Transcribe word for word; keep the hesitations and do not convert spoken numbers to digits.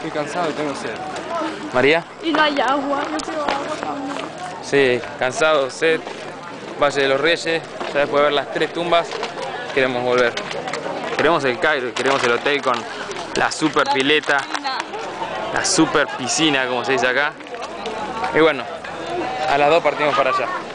Estoy cansado y tengo sed. María. Y no hay agua, no tengo agua también. Sí, cansado, sed, Valle de los Reyes, ya después de ver las tres tumbas, queremos volver. Queremos el Cairo, queremos el hotel con la super pileta, la super piscina, como se dice acá. Y bueno, a las dos partimos para allá.